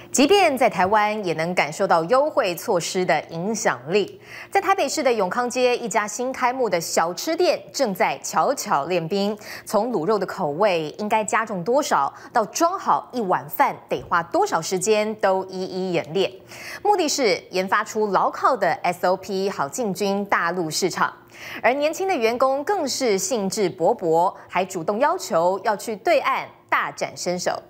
即便在台湾，也能感受到优惠措施的影响力。在台北市的永康街，一家新开幕的小吃店正在悄悄练兵，从卤肉的口味应该加重多少，到装好一碗饭得花多少时间，都一一演练。目的是研发出牢靠的 SOP， 好进军大陆市场。而年轻的员工更是兴致勃勃，还主动要求要去对岸大展身手。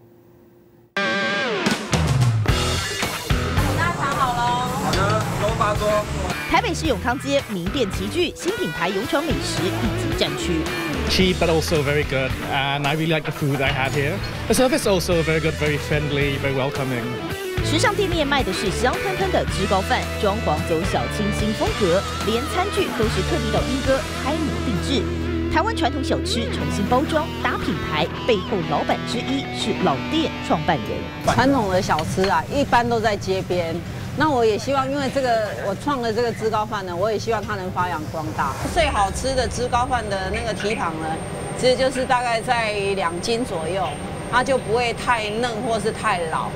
台北市永康街名店齐聚，新品牌勇闯美食一级战区。 Cheap but also very good, and I really like the food I had here. The service also very good, very friendly, very welcoming. 时尚店面卖的是香喷喷的芝高饭，装潢走小清新风格，连餐具都是特地到英歌开模定制。台湾传统小吃重新包装打品牌，背后老板之一是老店创办人。 传统的小吃啊，一般都在街边。 那我也希望，因为这个我创的这个芝高饭呢，我也希望它能发扬光大。最好吃的芝高饭的那个蹄膀呢，其实就是大概在2斤左右，它就不会太嫩或是太老。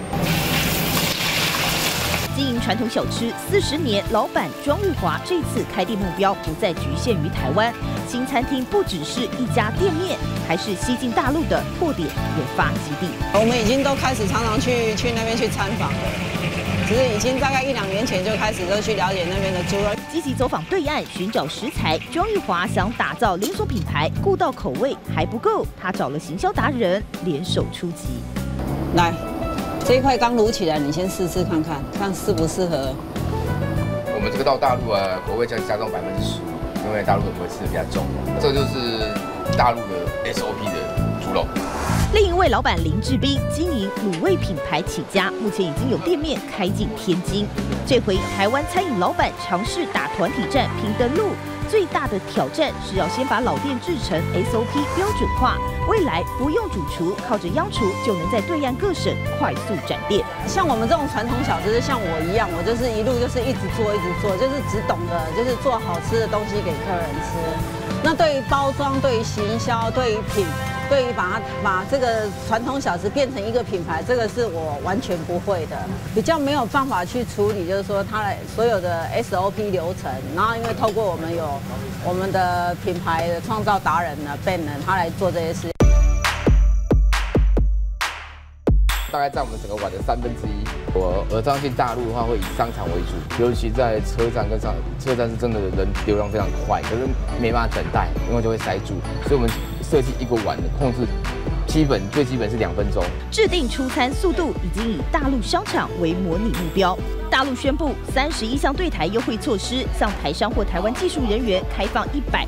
经营传统小吃40年，老板庄玉华这次开店目标不再局限于台湾，新餐厅不只是一家店面，还是西进大陆的拓点研发基地。 我们已经都开始常常去那边去参访了。 其实已经大概1、2年前就开始都去了解那边的猪肉， 积极走访对岸寻找食材。庄玉华想打造连锁品牌，顾到口味还不够，他找了行销达人联手出击。 来，这一块刚卤起来，你先试试看看，看适不适合。 我们这个到大陆啊，口味加重15%，因为大陆的口味吃的比较重，这就是大陆的 SOP 的猪肉。 另一位老板林志斌经营卤味品牌起家，目前已经有店面开进天津。这回台湾餐饮老板尝试打团体战拼登陆，最大的挑战是要先把老店制成 SOP 标准化，未来不用主厨，靠着央厨就能在对岸各省快速展店。 像我们这种传统小吃，像我一样，我就是一路就是一直做，就是只懂得就是做好吃的东西给客人吃。那对于包装、对于行销、对于把这个传统小吃变成一个品牌，这个是我完全不会的，比较没有办法去处理，就是说它所有的 SOP 流程。然后因为透过我们有我们的品牌的创造达人呢 Ben 呢，他来做这些事。 大概占我们整个碗的1/3。我相信大陆的话会以商场为主，尤其在车站跟车站是真的人流量非常快，可是没办法等待，因为就会塞住，所以我们设计一个碗的控制，最基本是2分钟。 制定出餐速度已经以大陆商场为模拟目标。大陆宣布31项对台优惠措施，向台商或台湾技术人员开放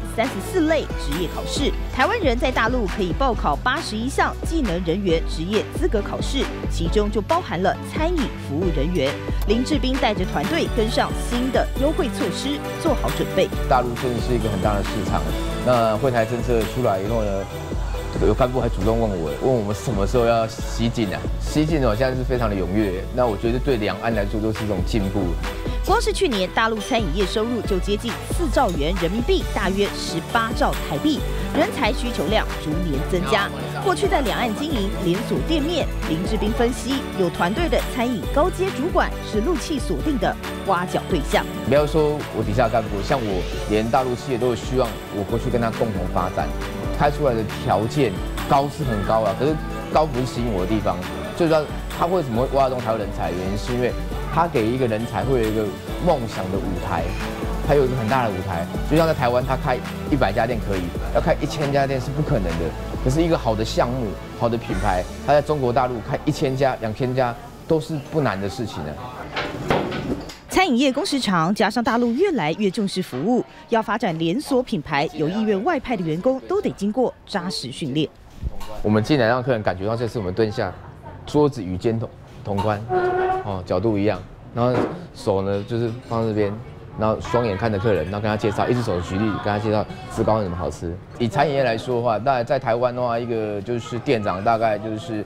134类职业考试。台湾人在大陆可以报考81项技能人员职业资格考试，其中就包含了餐饮服务人员。林志斌带着团队跟上新的优惠措施，做好准备。 大陆真的是一个很大的市场，那惠台政策出来以后呢？ 有干部还主动问我们什么时候要西进啊？西进哦，现在是非常的踊跃。那我觉得对两岸来说都是一种进步。 光是去年大陆餐饮业收入就接近4兆元人民币，大约18兆台币，人才需求量逐年增加。过去在两岸经营连锁店面，林志斌分析，有团队的餐饮高阶主管是陆企锁定的挖角对象。 不要说我底下干部，像我连大陆企业都有希望我过去跟他共同发展。 开出来的条件高是很高啊，可是高不是吸引我的地方。最主要，他为什么会挖动台湾人才？原因是因为他给一个人才会有一个梦想的舞台，他有一个很大的舞台。就像在台湾，他开100家店可以，要开1000家店是不可能的。可是一个好的项目、好的品牌，他在中国大陆开1000家、2000家都是不难的事情呢。 餐饮业工时长，加上大陆越来越重视服务，要发展连锁品牌，有意愿外派的员工都得经过扎实训练。 我们进来让客人感觉到这是我们蹲下，桌子与肩同宽，哦，角度一样，然后手呢就是放这边，然后双眼看着客人，然后跟他介绍，一只手举例跟他介绍芝高饭怎么好吃。以餐饮业来说的话，大概在台湾的话，一个就是店长大概就是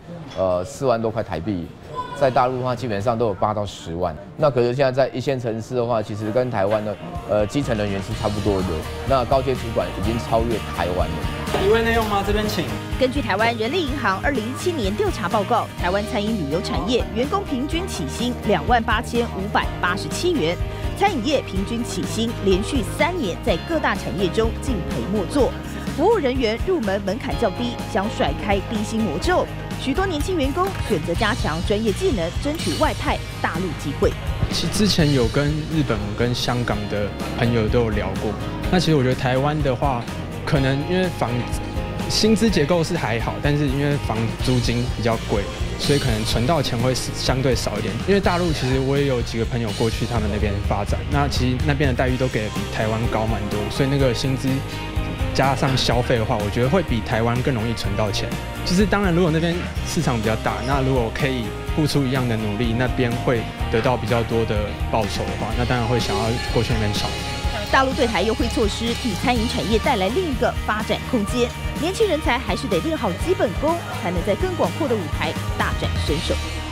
4万多块台币。 在大陆的话，基本上都有8到10万。那可是现在在1线城市的话，其实跟台湾的基层人员是差不多的。那高阶主管已经超越台湾了。 1位内用吗？这边请。 根据台湾人力银行2017年调查报告，台湾餐饮旅游产业员工平均起薪28587元，餐饮业平均起薪连续3年在各大产业中敬陪末座。服务人员入门门槛较低，想甩开低薪魔咒，许多年轻员工选择加强专业技能，争取外派大陆机会。 其实之前有跟日本跟香港的朋友都有聊过，那其实我觉得台湾的话，可能因为薪资结构是还好，但是因为房租金比较贵，所以可能存到钱会相对少一点。因为大陆其实我也有几个朋友过去他们那边发展，那其实那边的待遇都给的比台湾高蛮多，所以那个薪资加上消费的话，我觉得会比台湾更容易存到钱。就是当然，如果那边市场比较大，那如果可以付出一样的努力，那边会得到比较多的报酬的话，那当然会想要过去那边闯。 大陆对台优惠措施替餐饮产业带来另一个发展空间，年轻人才还是得练好基本功，才能在更广阔的舞台大展身手。